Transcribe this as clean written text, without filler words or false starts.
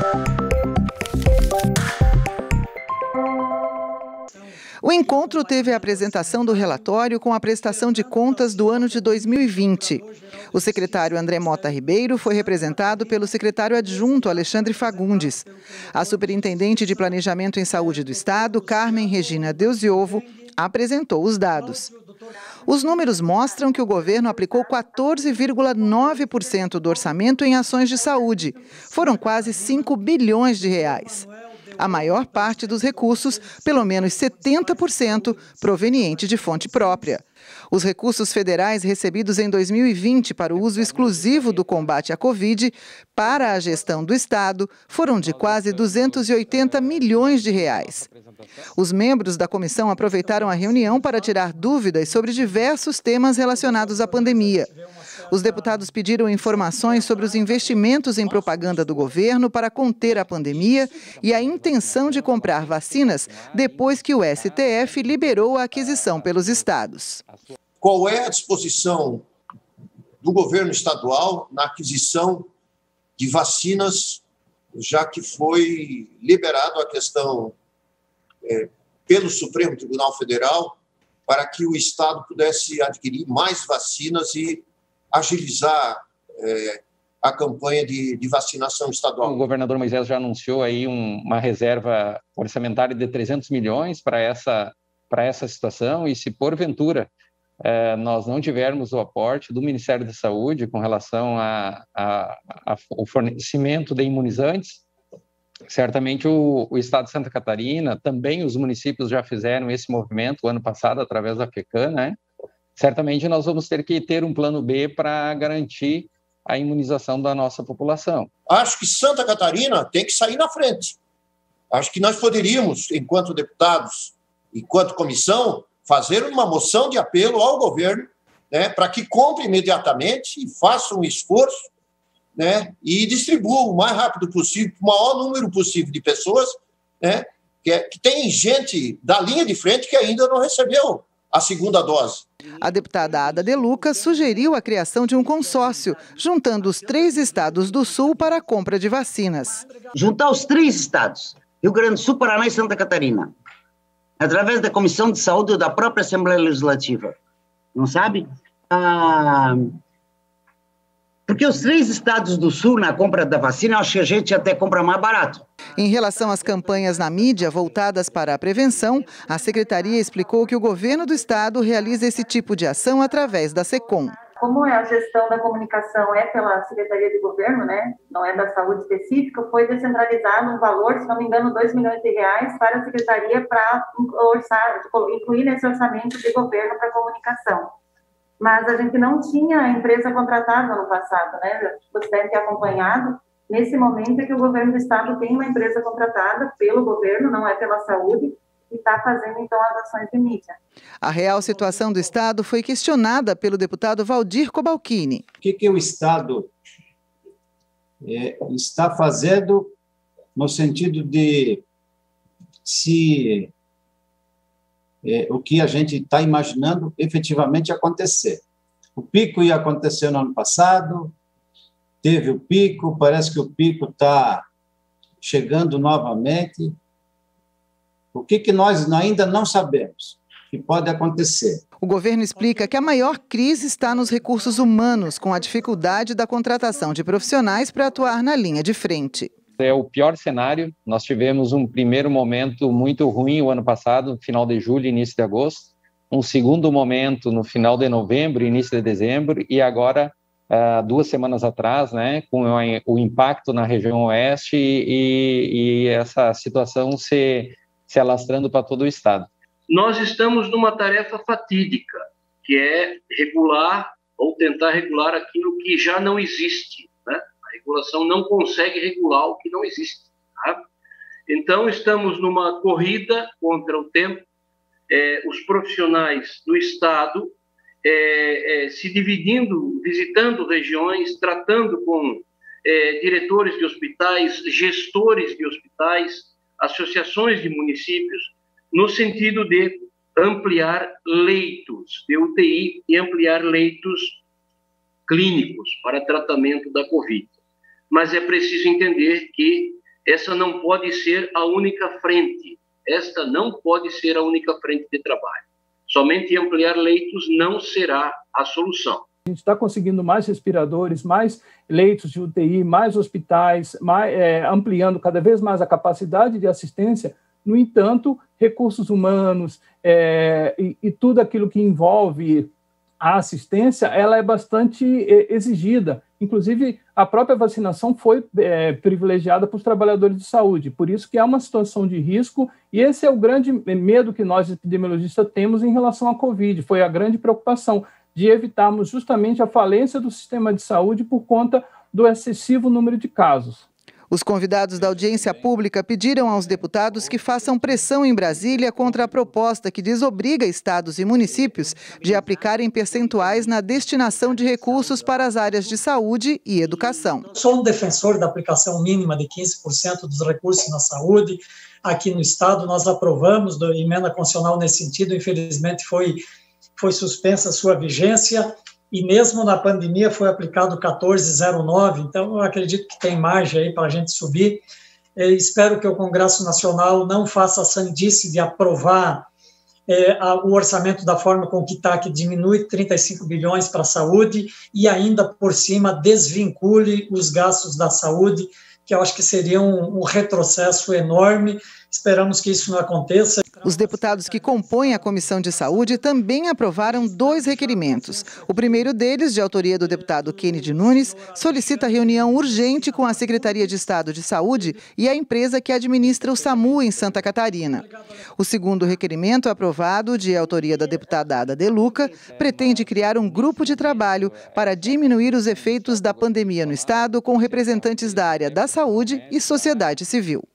O encontro teve a apresentação do relatório com a prestação de contas do ano de 2020. O secretário André Mota Ribeiro foi representado pelo secretário adjunto Alexandre Fagundes. A superintendente de Planejamento em Saúde do Estado, Carmen Regina Deusiovo, apresentou os dados. Os números mostram que o governo aplicou 14,9% do orçamento em ações de saúde. Foram quase 5 bilhões de reais. A maior parte dos recursos, pelo menos 70%, proveniente de fonte própria. Os recursos federais recebidos em 2020 para o uso exclusivo do combate à Covid para a gestão do Estado foram de quase 280 milhões de reais. Os membros da comissão aproveitaram a reunião para tirar dúvidas sobre diversos temas relacionados à pandemia. Os deputados pediram informações sobre os investimentos em propaganda do governo para conter a pandemia e a intenção de comprar vacinas depois que o STF liberou a aquisição pelos estados. Qual é a disposição do governo estadual na aquisição de vacinas, já que foi liberado a questão pelo Supremo Tribunal Federal para que o Estado pudesse adquirir mais vacinas e agilizar a campanha de vacinação estadual? O governador Moisés já anunciou aí uma reserva orçamentária de 300 milhões para essa situação, e se porventura nós não tivermos o aporte do Ministério da Saúde com relação ao fornecimento de imunizantes, certamente o Estado de Santa Catarina, também os municípios já fizeram esse movimento o ano passado através da FECAM, né? Certamente nós vamos ter que ter um plano B para garantir a imunização da nossa população. Acho que Santa Catarina tem que sair na frente. Acho que nós poderíamos, enquanto deputados, enquanto comissão, fazer uma moção de apelo ao governo, né, para que compre imediatamente e faça um esforço, né, e distribua o mais rápido possível para o maior número possível de pessoas, né, que tem gente da linha de frente que ainda não recebeu a segunda dose. A deputada Ada De Lucas sugeriu a criação de um consórcio, juntando os 3 estados do Sul para a compra de vacinas. Juntar os 3 estados, Rio Grande do Sul, Paraná e Santa Catarina, através da Comissão de Saúde da própria Assembleia Legislativa. Não sabe? Porque os 3 estados do Sul, na compra da vacina, acho que a gente até compra mais barato. Em relação às campanhas na mídia voltadas para a prevenção, a Secretaria explicou que o governo do estado realiza esse tipo de ação através da SECOM. Como a gestão da comunicação é pela Secretaria de Governo, né, não é da saúde específica, foi descentralizado um valor, se não me engano, 2 milhões de reais para a Secretaria para incluir nesse orçamento de governo para a comunicação. Mas a gente não tinha empresa contratada no passado, né? Você deve ter acompanhado. Nesse momento é que o governo do estado tem uma empresa contratada pelo governo, não é pela saúde, e está fazendo, então, as ações de mídia. A real situação do estado foi questionada pelo deputado Valdir Cobalcini. O que o estado está fazendo no sentido de se o que a gente está imaginando efetivamente acontecer? O pico ia acontecer no ano passado, teve o pico, parece que o pico está chegando novamente. O que nós ainda não sabemos que pode acontecer? O governo explica que a maior crise está nos recursos humanos, com a dificuldade da contratação de profissionais para atuar na linha de frente. É o pior cenário. Nós tivemos um primeiro momento muito ruim o ano passado, no final de julho e início de agosto. Um segundo momento no final de novembro e início de dezembro. E agora, 2 semanas atrás, né, com o impacto na região oeste e essa situação se alastrando para todo o estado. Nós estamos numa tarefa fatídica, que é regular ou tentar regular aquilo que já não existe, né? A regulação não consegue regular o que não existe. Tá? Então, estamos numa corrida contra o tempo. Os profissionais do Estado se dividindo, visitando regiões, tratando com diretores de hospitais, gestores de hospitais, associações de municípios, no sentido de ampliar leitos de UTI e ampliar leitos clínicos para tratamento da Covid. Mas é preciso entender que essa não pode ser a única frente. Esta não pode ser a única frente de trabalho. Somente ampliar leitos não será a solução. A gente está conseguindo mais respiradores, mais leitos de UTI, mais hospitais, ampliando cada vez mais a capacidade de assistência. No entanto, recursos humanos e tudo aquilo que envolve a assistência, ela é bastante exigida. Inclusive, a própria vacinação foi privilegiada para os trabalhadores de saúde. Por isso que há uma situação de risco, e esse é o grande medo que nós, epidemiologistas, temos em relação à Covid. Foi a grande preocupação de evitarmos justamente a falência do sistema de saúde por conta do excessivo número de casos. Os convidados da audiência pública pediram aos deputados que façam pressão em Brasília contra a proposta que desobriga estados e municípios de aplicarem percentuais na destinação de recursos para as áreas de saúde e educação. Sou um defensor da aplicação mínima de 15% dos recursos na saúde. Aqui no estado nós aprovamos a emenda constitucional nesse sentido, infelizmente foi suspensa a sua vigência. E mesmo na pandemia foi aplicado 14,09, então eu acredito que tem margem aí para a gente subir. Espero que o Congresso Nacional não faça a sandice de aprovar o orçamento da forma com que está, que diminui 35 bilhões para a saúde e ainda por cima desvincule os gastos da saúde, que eu acho que seria um retrocesso enorme. Esperamos que isso não aconteça. Os deputados que compõem a Comissão de Saúde também aprovaram 2 requerimentos. O primeiro deles, de autoria do deputado Kennedy Nunes, solicita reunião urgente com a Secretaria de Estado de Saúde e a empresa que administra o SAMU em Santa Catarina. O segundo requerimento, aprovado, de autoria da deputada Ada De Luca, pretende criar um grupo de trabalho para diminuir os efeitos da pandemia no estado com representantes da área da saúde e sociedade civil.